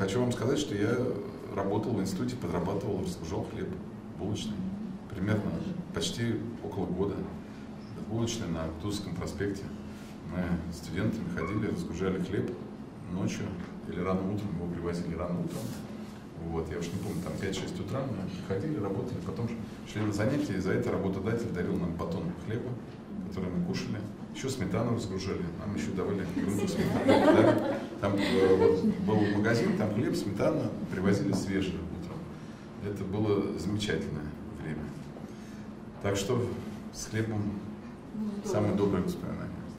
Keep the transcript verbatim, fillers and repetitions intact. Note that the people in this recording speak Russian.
хочу вам сказать, что я работал в институте, подрабатывал, разгружал хлеб булочный. Примерно почти около года. Булочный на Кутузовском проспекте. Мы студентами ходили, разгружали хлеб ночью или рано утром, его привозили рано утром. Вот, я уж не помню, там пять-шесть утра мы приходили, работали, потом шли на занятия, и за это работодатель дарил нам батон хлеба, который мы кушали. Еще сметану разгружали, нам еще давали ерунду сметану. Да? Там вот, был магазин, там хлеб, сметана, привозили свежие утром. Это было замечательное время. Так что с хлебом самые добрые воспоминания.